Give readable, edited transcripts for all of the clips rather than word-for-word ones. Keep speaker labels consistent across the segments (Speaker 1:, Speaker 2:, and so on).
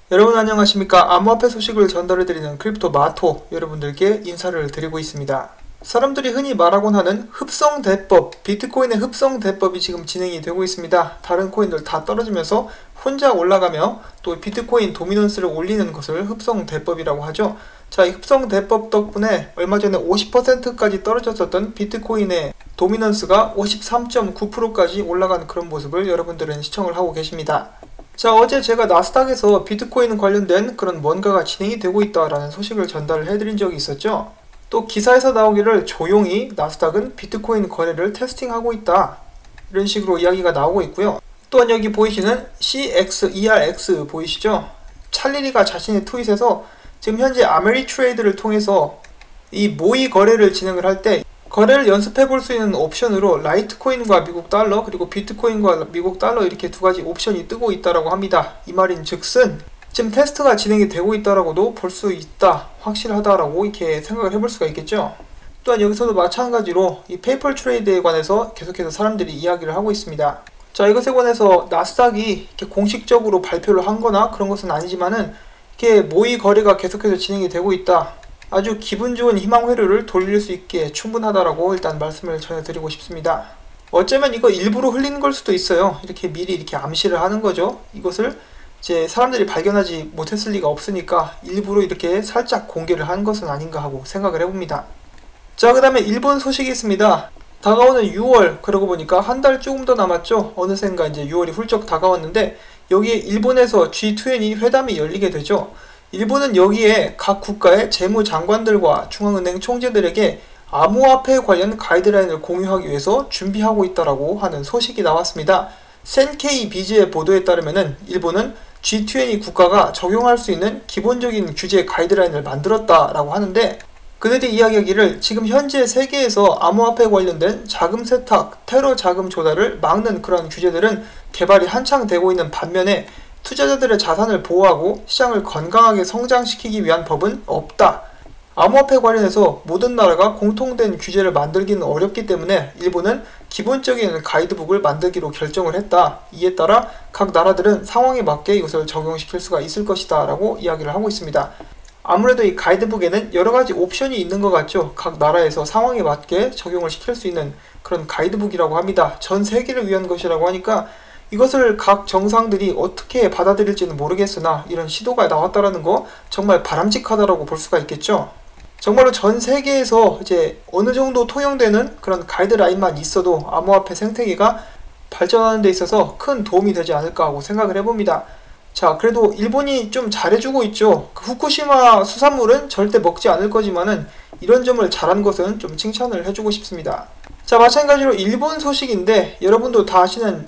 Speaker 1: 여러분 안녕하십니까. 암호화폐 소식을 전달해드리는 크립토 마토 여러분들께 인사를 드리고 있습니다. 사람들이 흔히 말하곤 하는 흡성대법, 비트코인의 흡성대법이 지금 진행이 되고 있습니다. 다른 코인들 다 떨어지면서 혼자 올라가며 또 비트코인 도미넌스를 올리는 것을 흡성대법이라고 하죠. 자, 이 흡성대법 덕분에 얼마 전에 50%까지 떨어졌었던 비트코인의 도미넌스가 53.9%까지 올라간 그런 모습을 여러분들은 시청을 하고 계십니다. 자, 어제 제가 나스닥에서 비트코인 관련된 그런 뭔가가 진행이 되고 있다라는 소식을 전달을 해드린 적이 있었죠. 또 기사에서 나오기를 조용히 나스닥은 비트코인 거래를 테스팅하고 있다, 이런 식으로 이야기가 나오고 있고요. 또한 여기 보이시는 CXERX 보이시죠? 찰리리가 자신의 트윗에서 지금 현재 아메리트레이드를 통해서 이 모의 거래를 진행을 할 때 거래를 연습해 볼 수 있는 옵션으로 라이트코인과 미국 달러 그리고 비트코인과 미국 달러 이렇게 두 가지 옵션이 뜨고 있다라고 합니다. 이 말인 즉슨 지금 테스트가 진행이 되고 있다라고도 볼 수 있다, 확실하다라고 이렇게 생각을 해볼 수가 있겠죠. 또한 여기서도 마찬가지로 이 페이퍼 트레이드에 관해서 계속해서 사람들이 이야기를 하고 있습니다. 자, 이것에 관해서 나스닥이 이렇게 공식적으로 발표를 한 거나 그런 것은 아니지만은 이렇게 모의 거래가 계속해서 진행이 되고 있다, 아주 기분 좋은 희망 회로를 돌릴 수 있게 충분하다라고 일단 말씀을 전해드리고 싶습니다. 어쩌면 이거 일부러 흘리는 걸 수도 있어요. 이렇게 미리 이렇게 암시를 하는 거죠. 이것을 이제 사람들이 발견하지 못했을 리가 없으니까 일부러 이렇게 살짝 공개를 한 것은 아닌가 하고 생각을 해봅니다. 자, 그 다음에 일본 소식이 있습니다. 다가오는 6월, 그러고 보니까 한 달 조금 더 남았죠. 어느샌가 이제 6월이 훌쩍 다가왔는데 여기에 일본에서 G20 회담이 열리게 되죠. 일본은 여기에 각 국가의 재무장관들과 중앙은행 총재들에게 암호화폐 관련 가이드라인을 공유하기 위해서 준비하고 있다라고 하는 소식이 나왔습니다. 센케이 비즈의 보도에 따르면은 일본은 G20 국가가 적용할 수 있는 기본적인 규제 가이드라인을 만들었다라고 하는데, 그들이 이야기하기를 지금 현재 세계에서 암호화폐 관련된 자금 세탁, 테러 자금 조달을 막는 그런 규제들은 개발이 한창 되고 있는 반면에 투자자들의 자산을 보호하고 시장을 건강하게 성장시키기 위한 법은 없다. 암호화폐 관련해서 모든 나라가 공통된 규제를 만들기는 어렵기 때문에 일본은 기본적인 가이드북을 만들기로 결정을 했다. 이에 따라 각 나라들은 상황에 맞게 이것을 적용시킬 수가 있을 것이다 라고 이야기를 하고 있습니다. 아무래도 이 가이드북에는 여러가지 옵션이 있는 것 같죠. 각 나라에서 상황에 맞게 적용을 시킬 수 있는 그런 가이드북이라고 합니다. 전 세계를 위한 것이라고 하니까 이것을 각 정상들이 어떻게 받아들일지는 모르겠으나 이런 시도가 나왔다라는 거 정말 바람직하다라고 볼 수가 있겠죠. 정말로 전 세계에서 이제 어느 정도 통용되는 그런 가이드라인만 있어도 암호화폐 생태계가 발전하는 데 있어서 큰 도움이 되지 않을까 하고 생각을 해봅니다. 자, 그래도 일본이 좀 잘해주고 있죠. 그 후쿠시마 수산물은 절대 먹지 않을 거지만은 이런 점을 잘한 것은 좀 칭찬을 해주고 싶습니다. 자, 마찬가지로 일본 소식인데 여러분도 다 아시는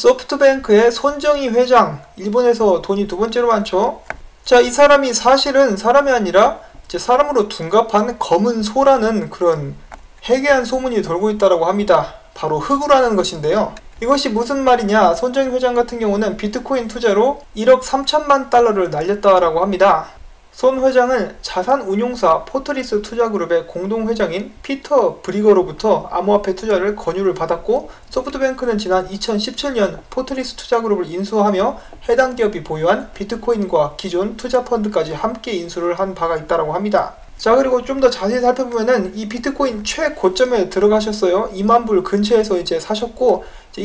Speaker 1: 소프트뱅크의 손정희 회장, 일본에서 돈이 두 번째로 많죠. 자, 이 사람이 사실은 사람이 아니라 이제 사람으로 둔갑한 검은 소라는 그런 해괴한 소문이 돌고 있다고 합니다. 바로 흑우라는 것인데요. 이것이 무슨 말이냐, 손정희 회장 같은 경우는 비트코인 투자로 1억 3천만 달러를 날렸다라고 합니다. 손 회장은 자산운용사 포트리스 투자그룹의 공동회장인 피터 브리거로부터 암호화폐 투자를 권유를 받았고, 소프트뱅크는 지난 2017년 포트리스 투자그룹을 인수하며 해당 기업이 보유한 비트코인과 기존 투자펀드까지 함께 인수를 한 바가 있다고 합니다. 자, 그리고 좀 더 자세히 살펴보면은 이 비트코인 최고점에 들어가셨어요. 2만 불 근처에서 이제 사셨고,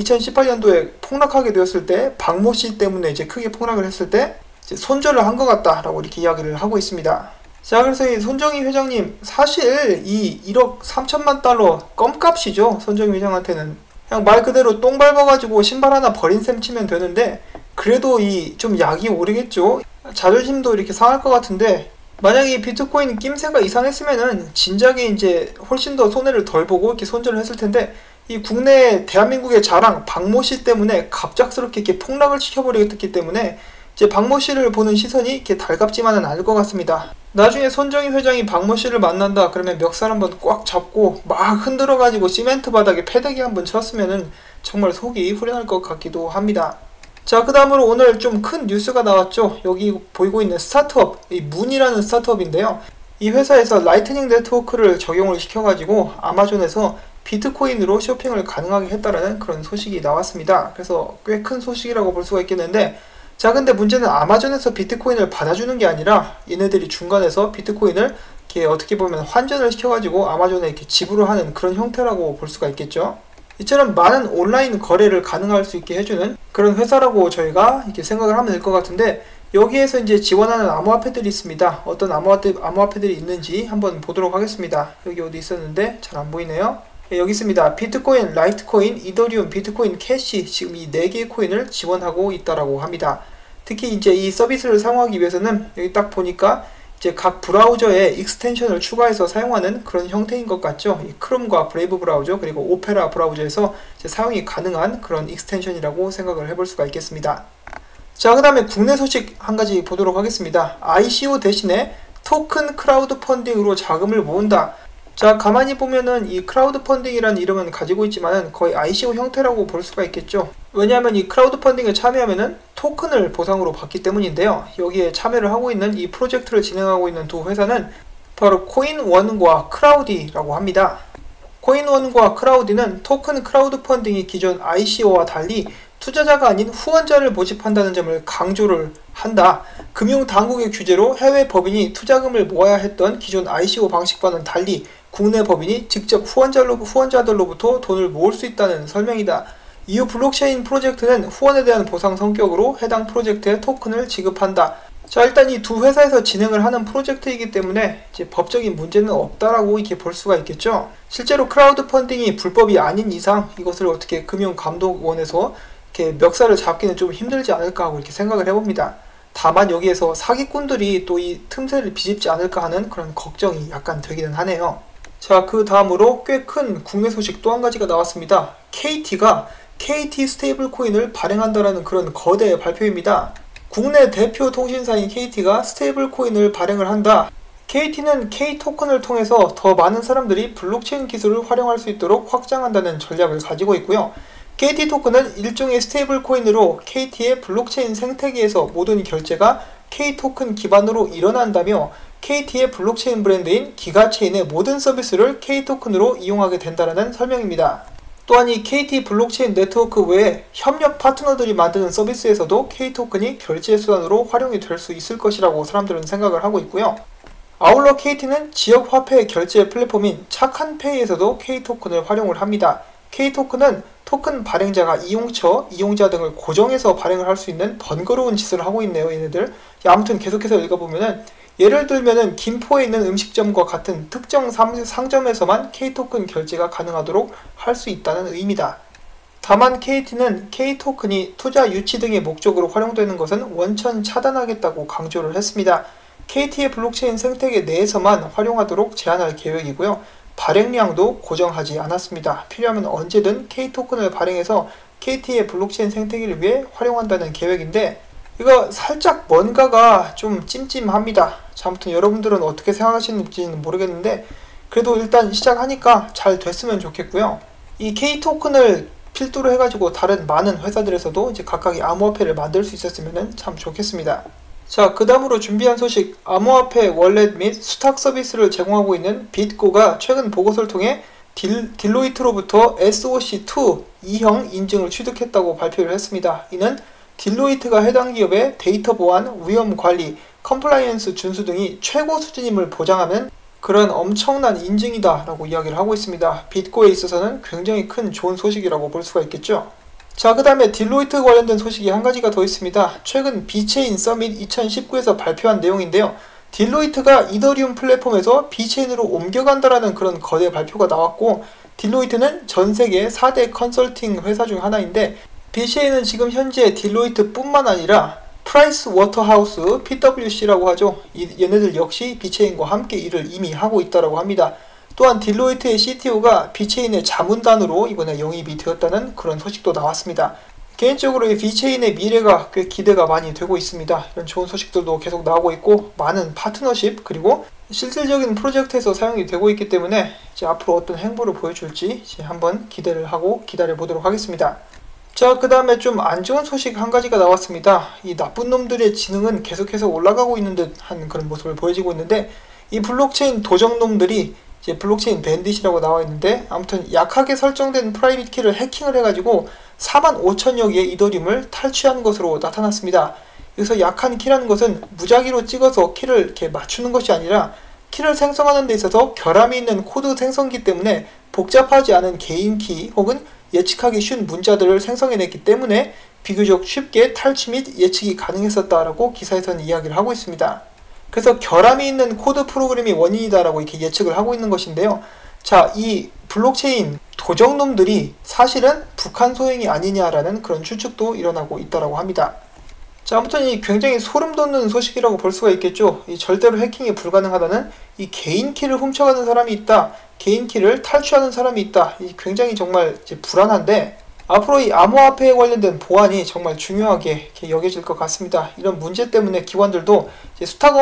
Speaker 1: 2018년도에 폭락하게 되었을 때 박모 씨 때문에 이제 크게 폭락을 했을 때 이제 손절을 한 것 같다라고 이렇게 이야기를 하고 있습니다. 자, 그래서 이 손정희 회장님 사실 이 1억 3천만 달러 껌값이죠. 손정희 회장한테는 그냥 말 그대로 똥 밟아가지고 신발 하나 버린 셈 치면 되는데, 그래도 이 좀 약이 오르겠죠. 자존심도 이렇게 상할 것 같은데, 만약에 이 비트코인 낌새가 이상했으면은 진작에 이제 훨씬 더 손해를 덜 보고 이렇게 손절을 했을 텐데, 이 국내 대한민국의 자랑 박모 씨 때문에 갑작스럽게 이렇게 폭락을 시켜버리겠기 때문에 이제 박모 씨를 보는 시선이 이렇게 달갑지만은 않을 것 같습니다. 나중에 손정희 회장이 박모 씨를 만난다 그러면 멱살 한번 꽉 잡고 막 흔들어가지고 시멘트 바닥에 패대기 한번 쳤으면은 정말 속이 후련할 것 같기도 합니다. 자, 그 다음으로 오늘 좀 큰 뉴스가 나왔죠. 여기 보이고 있는 스타트업, 이 문이라는 스타트업인데요. 이 회사에서 라이트닝 네트워크를 적용을 시켜가지고 아마존에서 비트코인으로 쇼핑을 가능하게 했다라는 그런 소식이 나왔습니다. 그래서 꽤 큰 소식이라고 볼 수가 있겠는데, 자, 근데 문제는 아마존에서 비트코인을 받아주는 게 아니라 얘네들이 중간에서 비트코인을 이렇게 어떻게 보면 환전을 시켜가지고 아마존에 이렇게 지불을 하는 그런 형태라고 볼 수가 있겠죠. 이처럼 많은 온라인 거래를 가능할 수 있게 해주는 그런 회사라고 저희가 이렇게 생각을 하면 될 것 같은데, 여기에서 이제 지원하는 암호화폐들이 있습니다. 어떤 암호화폐들이 있는지 한번 보도록 하겠습니다. 여기 어디 있었는데 잘 안 보이네요. 네, 여기 있습니다. 비트코인, 라이트코인, 이더리움, 비트코인 캐시, 지금 이 4개의 코인을 지원하고 있다라고 합니다. 특히 이제 이 서비스를 사용하기 위해서는 여기 딱 보니까 이제 각 브라우저에 익스텐션을 추가해서 사용하는 그런 형태인 것 같죠. 이 크롬과 브레이브 브라우저 그리고 오페라 브라우저에서 이제 사용이 가능한 그런 익스텐션이라고 생각을 해볼 수가 있겠습니다. 자, 그 다음에 국내 소식 한 가지 보도록 하겠습니다. ICO 대신에 토큰 크라우드 펀딩으로 자금을 모은다. 자, 가만히 보면은 이 크라우드 펀딩이라는 이름은 가지고 있지만은 거의 ICO 형태라고 볼 수가 있겠죠. 왜냐하면 이 크라우드 펀딩에 참여하면은 토큰을 보상으로 받기 때문인데요. 여기에 참여를 하고 있는 이 프로젝트를 진행하고 있는 두 회사는 바로 코인원과 크라우디라고 합니다. 코인원과 크라우디는 토큰 크라우드 펀딩이 기존 ICO와 달리 투자자가 아닌 후원자를 모집한다는 점을 강조를 한다. 금융당국의 규제로 해외 법인이 투자금을 모아야 했던 기존 ICO 방식과는 달리 국내 법인이 직접 후원자들로부터 돈을 모을 수 있다는 설명이다. 이후 블록체인 프로젝트는 후원에 대한 보상 성격으로 해당 프로젝트에 토큰을 지급한다. 자, 일단 이 두 회사에서 진행을 하는 프로젝트이기 때문에 이제 법적인 문제는 없다라고 이렇게 볼 수가 있겠죠. 실제로 크라우드 펀딩이 불법이 아닌 이상 이것을 어떻게 금융감독원에서 이렇게 멱살을 잡기는 좀 힘들지 않을까 하고 이렇게 생각을 해봅니다. 다만 여기에서 사기꾼들이 또 이 틈새를 비집지 않을까 하는 그런 걱정이 약간 되기는 하네요. 자, 그 다음으로 꽤 큰 국내 소식 또 한 가지가 나왔습니다. KT가 KT 스테이블 코인을 발행한다라는 그런 거대 발표입니다. 국내 대표 통신사인 KT가 스테이블 코인을 발행을 한다. KT는 K 토큰을 통해서 더 많은 사람들이 블록체인 기술을 활용할 수 있도록 확장한다는 전략을 가지고 있고요. KT 토큰은 일종의 스테이블 코인으로 KT의 블록체인 생태계에서 모든 결제가 K 토큰 기반으로 일어난다며 KT의 블록체인 브랜드인 기가체인의 모든 서비스를 K 토큰으로 이용하게 된다는 설명입니다. 또한 이 KT 블록체인 네트워크 외에 협력 파트너들이 만드는 서비스에서도 K 토큰이 결제 수단으로 활용이 될 수 있을 것이라고 사람들은 생각을 하고 있고요. 아울러 KT는 지역 화폐 결제 플랫폼인 착한페이에서도 K 토큰을 활용을 합니다. K 토큰은 토큰 발행자가 이용자 등을 고정해서 발행을 할 수 있는 번거로운 짓을 하고 있네요, 얘네들. 아무튼 계속해서 읽어보면은 예를 들면은 김포에 있는 음식점과 같은 특정 상점에서만 K 토큰 결제가 가능하도록 할 수 있다는 의미다. 다만 KT는 K 토큰이 투자 유치 등의 목적으로 활용되는 것은 원천 차단하겠다고 강조를 했습니다. KT의 블록체인 생태계 내에서만 활용하도록 제한할 계획이고요. 발행량도 고정하지 않았습니다. 필요하면 언제든 K 토큰을 발행해서 KT의 블록체인 생태계를 위해 활용한다는 계획인데, 이거 살짝 뭔가가 좀 찜찜합니다. 자, 아무튼 여러분들은 어떻게 생각하시는지는 모르겠는데 그래도 일단 시작하니까 잘 됐으면 좋겠고요. 이 K 토큰을 필두로 해가지고 다른 많은 회사들에서도 이제 각각의 암호화폐를 만들 수 있었으면 참 좋겠습니다. 자, 그 다음으로 준비한 소식, 암호화폐 월렛 및 수탁 서비스를 제공하고 있는 bitgo가 최근 보고서를 통해 딜로이트로부터 SOC2 2형 인증을 취득했다고 발표를 했습니다. 이는 딜로이트가 해당 기업의 데이터 보안, 위험 관리, 컴플라이언스 준수 등이 최고 수준임을 보장하는 그런 엄청난 인증이다 라고 이야기를 하고 있습니다. bitgo에 있어서는 굉장히 큰 좋은 소식이라고 볼 수가 있겠죠. 자, 그 다음에 딜로이트 관련된 소식이 한 가지가 더 있습니다. 최근 비체인 서밋 2019에서 발표한 내용인데요. 딜로이트가 이더리움 플랫폼에서 비체인으로 옮겨간다라는 그런 거대 발표가 나왔고, 딜로이트는 전 세계 4대 컨설팅 회사 중 하나인데, 비체인은 지금 현재 딜로이트 뿐만 아니라 프라이스 워터하우스 PwC라고 하죠. 얘네들 역시 비체인과 함께 일을 이미 하고 있다고 합니다. 또한 딜로이트의 CTO가 비체인의 자문단으로 이번에 영입이 되었다는 그런 소식도 나왔습니다. 개인적으로 이 비체인의 미래가 꽤 기대가 많이 되고 있습니다. 이런 좋은 소식들도 계속 나오고 있고, 많은 파트너십 그리고 실질적인 프로젝트에서 사용이 되고 있기 때문에 이제 앞으로 어떤 행보를 보여줄지 이제 한번 기대를 하고 기다려 보도록 하겠습니다. 자, 그 다음에 좀 안 좋은 소식 한 가지가 나왔습니다. 이 나쁜 놈들의 지능은 계속해서 올라가고 있는 듯한 그런 모습을 보여지고 있는데, 이 블록체인 도적놈들이 이제 블록체인 밴딧이라고 나와 있는데, 아무튼 약하게 설정된 프라이빗 키를 해킹을 해가지고 45,000여 개의 이더리움을 탈취한 것으로 나타났습니다. 여기서 약한 키라는 것은 무작위로 찍어서 키를 이렇게 맞추는 것이 아니라 키를 생성하는 데 있어서 결함이 있는 코드 생성기 때문에 복잡하지 않은 개인 키 혹은 예측하기 쉬운 문자들을 생성해냈기 때문에 비교적 쉽게 탈취 및 예측이 가능했었다라고 기사에서는 이야기를 하고 있습니다. 그래서 결함이 있는 코드 프로그램이 원인이다라고 이렇게 예측을 하고 있는 것인데요. 자, 이 블록체인 도적놈들이 사실은 북한 소행이 아니냐라는 그런 추측도 일어나고 있다라고 합니다. 자, 아무튼 이 굉장히 소름 돋는 소식이라고 볼 수가 있겠죠. 이 절대로 해킹이 불가능하다는 이 개인 키를 훔쳐가는 사람이 있다, 개인 키를 탈취하는 사람이 있다. 이 굉장히 정말 이제 불안한데 앞으로 이 암호화폐에 관련된 보안이 정말 중요하게 이렇게 여겨질 것 같습니다. 이런 문제 때문에 기관들도 이제 수탁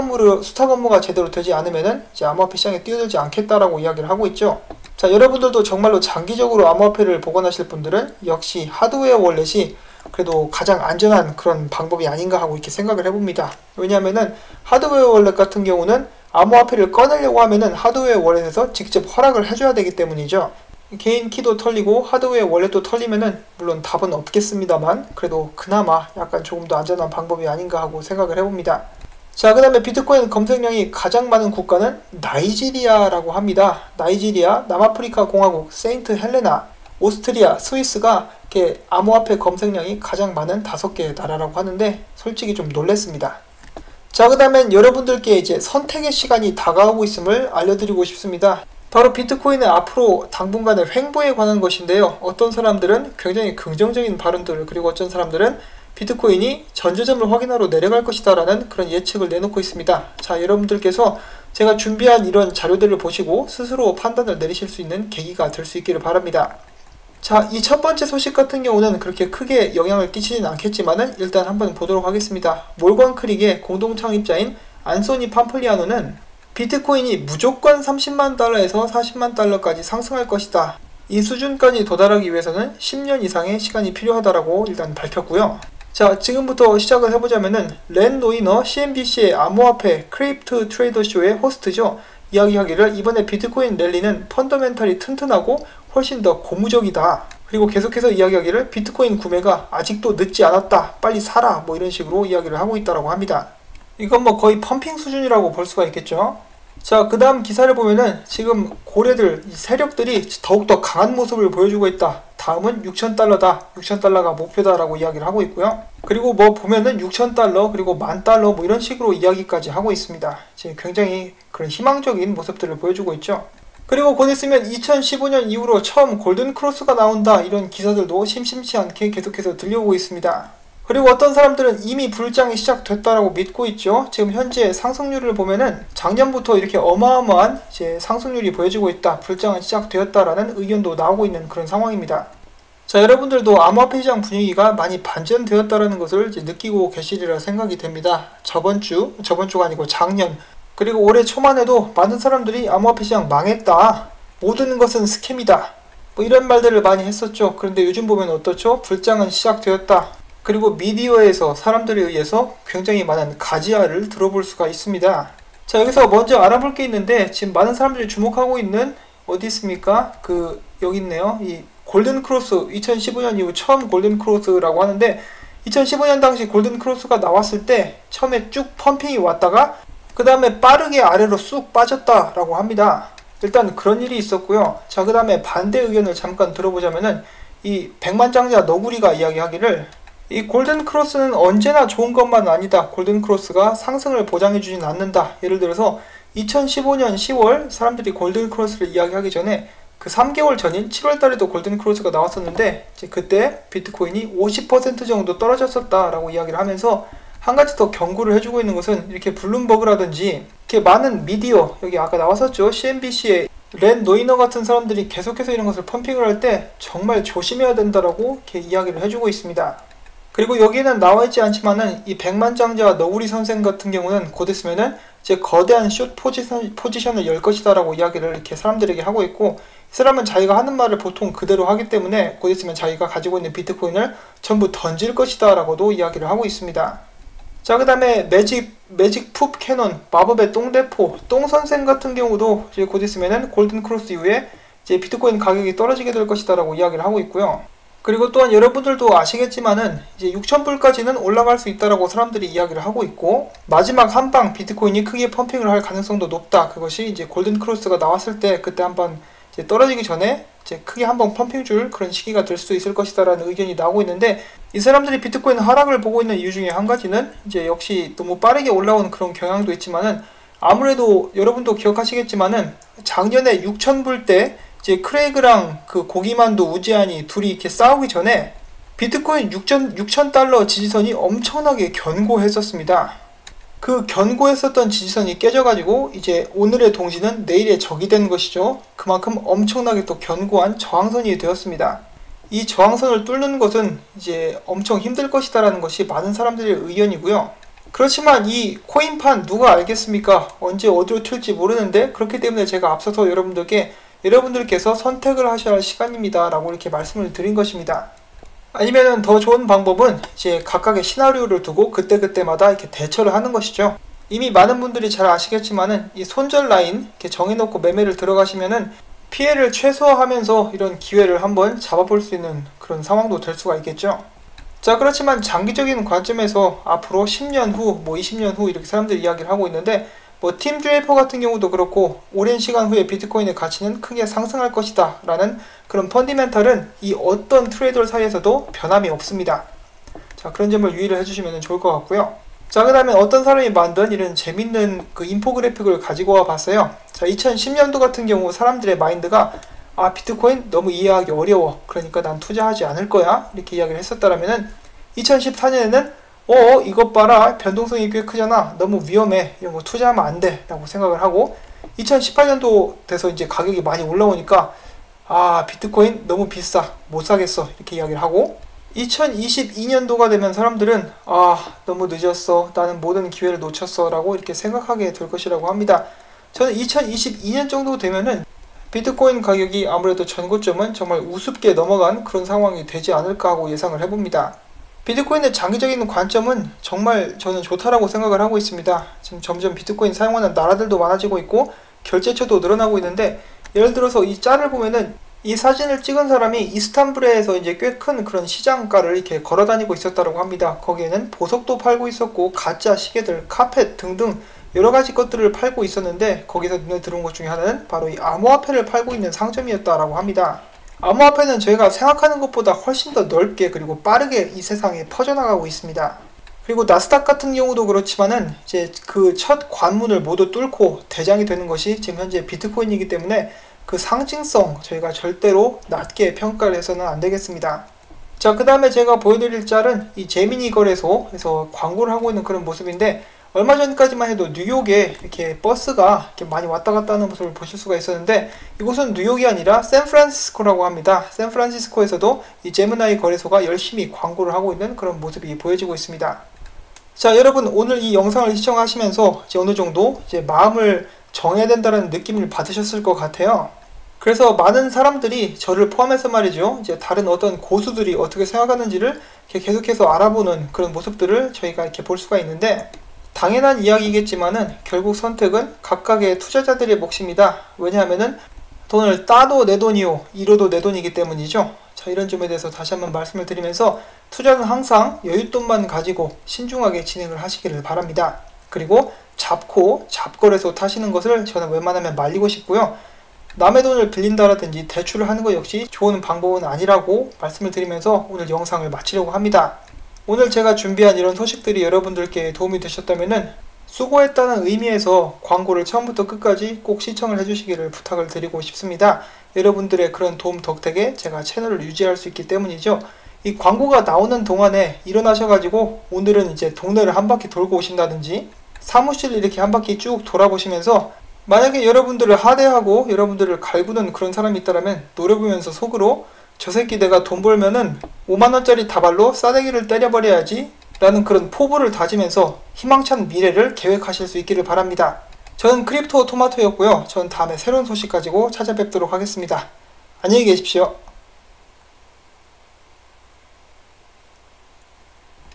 Speaker 1: 업무가 제대로 되지 않으면은 이제 암호화폐 시장에 뛰어들지 않겠다라고 이야기를 하고 있죠. 자, 여러분들도 정말로 장기적으로 암호화폐를 보관하실 분들은 역시 하드웨어 월렛이 그래도 가장 안전한 그런 방법이 아닌가 하고 이렇게 생각을 해봅니다. 왜냐하면은 하드웨어 월렛 같은 경우는 암호화폐를 꺼내려고 하면은 하드웨어 월렛에서 직접 허락을 해줘야 되기 때문이죠. 개인 키도 털리고 하드웨어 월렛도 털리면은 물론 답은 없겠습니다만 그래도 그나마 약간 조금 더 안전한 방법이 아닌가 하고 생각을 해봅니다. 자, 그 다음에 비트코인 검색량이 가장 많은 국가는 나이지리아라고 합니다. 나이지리아, 남아프리카 공화국, 세인트 헬레나, 오스트리아, 스위스가 이렇게 암호화폐 검색량이 가장 많은 5개의 나라라고 하는데 솔직히 좀 놀랬습니다. 자, 그 다음엔 여러분들께 이제 선택의 시간이 다가오고 있음을 알려드리고 싶습니다. 바로 비트코인의 앞으로 당분간의 횡보에 관한 것인데요. 어떤 사람들은 굉장히 긍정적인 발언들, 그리고 어떤 사람들은 비트코인이 전저점을 확인하러 내려갈 것이다 라는 그런 예측을 내놓고 있습니다. 자, 여러분들께서 제가 준비한 이런 자료들을 보시고 스스로 판단을 내리실 수 있는 계기가 될 수 있기를 바랍니다. 자, 이 첫 번째 소식 같은 경우는 그렇게 크게 영향을 끼치진 않겠지만은 일단 한번 보도록 하겠습니다. 몰건 크릭의 공동 창립자인 안소니 팜플리아노는 비트코인이 무조건 30만 달러에서 40만 달러까지 상승할 것이다. 이 수준까지 도달하기 위해서는 10년 이상의 시간이 필요하다라고 일단 밝혔고요. 자, 지금부터 시작을 해보자면은 렌 노이너 CNBC의 암호화폐 크립트 트레이더 쇼의 호스트죠. 이야기하기를 이번에 비트코인 랠리는 펀더멘탈이 튼튼하고 훨씬 더 고무적이다. 그리고 계속해서 이야기하기를 비트코인 구매가 아직도 늦지 않았다. 빨리 사라. 뭐 이런 식으로 이야기를 하고 있다라고 합니다. 이건 뭐 거의 펌핑 수준이라고 볼 수가 있겠죠. 자, 그 다음 기사를 보면은 지금 고래들, 이 세력들이 더욱더 강한 모습을 보여주고 있다. 다음은 6,000달러다. 6,000달러가 목표다라고 이야기를 하고 있고요. 그리고 뭐 보면은 6,000달러 그리고 10,000달러 뭐 이런 식으로 이야기까지 하고 있습니다. 지금 굉장히 그런 희망적인 모습들을 보여주고 있죠. 그리고 곧 있으면 2015년 이후로 처음 골든크로스가 나온다. 이런 기사들도 심심치 않게 계속해서 들려오고 있습니다. 그리고 어떤 사람들은 이미 불장이 시작됐다라고 믿고 있죠. 지금 현재 상승률을 보면은 작년부터 이렇게 어마어마한 이제 상승률이 보여지고 있다. 불장은 시작되었다라는 의견도 나오고 있는 그런 상황입니다. 자, 여러분들도 암호화폐 시장 분위기가 많이 반전되었다라는 것을 이제 느끼고 계시리라 생각이 됩니다. 저번주가 아니고 작년, 그리고 올해 초만 해도 많은 사람들이 암호화폐 시장 망했다. 모든 것은 스캠이다. 뭐 이런 말들을 많이 했었죠. 그런데 요즘 보면 어떻죠? 불장은 시작되었다. 그리고 미디어에서 사람들에 의해서 굉장히 많은 가지아를 들어볼 수가 있습니다. 자, 여기서 먼저 알아볼 게 있는데 지금 많은 사람들이 주목하고 있는 어디 있습니까? 여기 있네요. 이 골든크로스 2015년 이후 처음 골든크로스라고 하는데 2015년 당시 골든크로스가 나왔을 때 처음에 쭉 펌핑이 왔다가 그 다음에 빠르게 아래로 쑥 빠졌다라고 합니다. 일단 그런 일이 있었고요. 자, 그 다음에 반대 의견을 잠깐 들어보자면은 이 백만장자 너구리가 이야기하기를 이 골든크로스는 언제나 좋은 것만 아니다. 골든크로스가 상승을 보장해주진 않는다. 예를 들어서 2015년 10월 사람들이 골든크로스를 이야기하기 전에 그 3개월 전인 7월달에도 골든크로스가 나왔었는데 이제 그때 비트코인이 50% 정도 떨어졌었다라고 이야기를 하면서 한 가지 더 경고를 해주고 있는 것은 이렇게 블룸버그라든지 이렇게 많은 미디어, 여기 아까 나왔었죠. CNBC의 렌 노이너 같은 사람들이 계속해서 이런 것을 펌핑을 할 때 정말 조심해야 된다라고 이렇게 이야기를 해주고 있습니다. 그리고 여기는 나와있지 않지만은 이 백만장자 너구리 선생 같은 경우는 곧 있으면은 이제 거대한 숏 포지션을 열 것이다 라고 이야기를 이렇게 사람들에게 하고 있고, 이 사람은 자기가 하는 말을 보통 그대로 하기 때문에 곧 있으면 자기가 가지고 있는 비트코인을 전부 던질 것이다 라고도 이야기를 하고 있습니다. 자, 그 다음에 매직 풋 캐논, 마법의 똥대포, 똥선생 같은 경우도 이제 곧 있으면은 골든크로스 이후에 이제 비트코인 가격이 떨어지게 될 것이다 라고 이야기를 하고 있고요. 그리고 또한 여러분들도 아시겠지만은 이제 6,000불까지는 올라갈 수 있다라고 사람들이 이야기를 하고 있고, 마지막 한 방 비트코인이 크게 펌핑을 할 가능성도 높다. 그것이 이제 골든 크로스가 나왔을 때 그때 한번 이제 떨어지기 전에 이제 크게 한번 펌핑 줄 그런 시기가 될 수도 있을 것이다라는 의견이 나오고 있는데, 이 사람들이 비트코인 하락을 보고 있는 이유 중에 한 가지는 이제 역시 너무 빠르게 올라온 그런 경향도 있지만은, 아무래도 여러분도 기억하시겠지만은 작년에 6,000불 때 이제 크레이그랑 그 고기만두 우지안이 둘이 이렇게 싸우기 전에 비트코인 6,000달러 지지선이 엄청나게 견고했었습니다. 그 견고했었던 지지선이 깨져가지고 이제 오늘의 동지는 내일의 적이 된 것이죠. 그만큼 엄청나게 또 견고한 저항선이 되었습니다. 이 저항선을 뚫는 것은 이제 엄청 힘들 것이다라는 것이 많은 사람들의 의견이고요. 그렇지만 이 코인판 누가 알겠습니까? 언제 어디로 튈지 모르는데, 그렇기 때문에 제가 앞서서 여러분들께서 선택을 하셔야 할 시간입니다 라고 이렇게 말씀을 드린 것입니다. 아니면은 더 좋은 방법은 이제 각각의 시나리오를 두고 그때그때마다 이렇게 대처를 하는 것이죠. 이미 많은 분들이 잘 아시겠지만은 이 손절 라인 이렇게 정해놓고 매매를 들어가시면은 피해를 최소화하면서 이런 기회를 한번 잡아볼 수 있는 그런 상황도 될 수가 있겠죠. 자, 그렇지만 장기적인 관점에서 앞으로 10년 후, 20년 후 이렇게 사람들이 이야기를 하고 있는데, 팀 드레이퍼 같은 경우도 그렇고 오랜 시간 후에 비트코인의 가치는 크게 상승할 것이다 라는 그런 펀디멘탈은 이 어떤 트레이더 사이에서도 변함이 없습니다. 자, 그런 점을 유의를 해주시면 좋을 것 같고요. 자, 그 다음에 어떤 사람이 만든 이런 재밌는 그 인포그래픽을 가지고 와 봤어요. 자, 2010년도 같은 경우 사람들의 마인드가 비트코인 너무 이해하기 어려워, 그러니까 난 투자하지 않을 거야, 이렇게 이야기를 했었다라면은 2014년에는 이것 봐라, 변동성이 꽤 크잖아, 너무 위험해, 이런 거 투자하면 안 돼 라고 생각을 하고, 2018년도 돼서 이제 가격이 많이 올라오니까 비트코인 너무 비싸, 못 사겠어, 이렇게 이야기를 하고, 2022년도가 되면 사람들은 너무 늦었어, 나는 모든 기회를 놓쳤어 라고 이렇게 생각하게 될 것이라고 합니다. 저는 2022년 정도 되면은 비트코인 가격이 아무래도 전고점은 정말 우습게 넘어간 그런 상황이 되지 않을까 하고 예상을 해봅니다. 비트코인의 장기적인 관점은 정말 저는 좋다라고 생각을 하고 있습니다. 지금 점점 비트코인 사용하는 나라들도 많아지고 있고 결제처도 늘어나고 있는데, 예를 들어서 이 짤을 보면은 이 사진을 찍은 사람이 이스탄불에서 이제 꽤 큰 그런 시장가를 이렇게 걸어 다니고 있었다고 합니다. 거기에는 보석도 팔고 있었고 가짜 시계들, 카펫 등등 여러 가지 것들을 팔고 있었는데, 거기서 눈에 들어온 것 중에 하나는 바로 이 암호화폐를 팔고 있는 상점이었다라고 합니다. 암호화폐는 저희가 생각하는 것보다 훨씬 더 넓게 그리고 빠르게 이 세상에 퍼져나가고 있습니다. 그리고 나스닥 같은 경우도 그렇지만은 이제 그 첫 관문을 모두 뚫고 대장이 되는 것이 지금 현재 비트코인이기 때문에 그 상징성 저희가 절대로 낮게 평가를 해서는 안 되겠습니다. 자, 그 다음에 제가 보여드릴 짤은 이 제미니 거래소에서 광고를 하고 있는 그런 모습인데, 얼마 전까지만 해도 뉴욕에 이렇게 버스가 이렇게 많이 왔다 갔다 하는 모습을 보실 수가 있었는데, 이곳은 뉴욕이 아니라 샌프란시스코라고 합니다. 샌프란시스코에서도 이 제미나이 거래소가 열심히 광고를 하고 있는 그런 모습이 보여지고 있습니다. 자, 여러분 오늘 이 영상을 시청하시면서 이제 어느 정도 이제 마음을 정해야 된다는 느낌을 받으셨을 것 같아요. 그래서 많은 사람들이 저를 포함해서 말이죠, 이제 다른 어떤 고수들이 어떻게 생각하는지를 이렇게 계속해서 알아보는 그런 모습들을 저희가 이렇게 볼 수가 있는데, 당연한 이야기겠지만은 결국 선택은 각각의 투자자들의 몫입니다. 왜냐하면은 돈을 따도 내 돈이요, 잃어도 내 돈이기 때문이죠. 자, 이런 점에 대해서 다시 한번 말씀을 드리면서 투자는 항상 여윳돈만 가지고 신중하게 진행을 하시기를 바랍니다. 그리고 잡거래소 타시는 것을 저는 웬만하면 말리고 싶고요. 남의 돈을 빌린다라든지 대출을 하는 것 역시 좋은 방법은 아니라고 말씀을 드리면서 오늘 영상을 마치려고 합니다. 오늘 제가 준비한 이런 소식들이 여러분들께 도움이 되셨다면은 수고했다는 의미에서 광고를 처음부터 끝까지 꼭 시청을 해주시기를 부탁을 드리고 싶습니다. 여러분들의 그런 도움 덕택에 제가 채널을 유지할 수 있기 때문이죠. 이 광고가 나오는 동안에 일어나셔가지고 오늘은 이제 동네를 한 바퀴 돌고 오신다든지 사무실 이렇게 한 바퀴 쭉 돌아보시면서, 만약에 여러분들을 하대하고 여러분들을 갈구는 그런 사람이 있다면 노려보면서 속으로 저 새끼 내가 돈 벌면은 5만원짜리 다발로 싸대기를 때려버려야지 라는 그런 포부를 다지면서 희망찬 미래를 계획하실 수 있기를 바랍니다. 저는 크립토 토마토였고요. 전 다음에 새로운 소식 가지고 찾아뵙도록 하겠습니다. 안녕히 계십시오.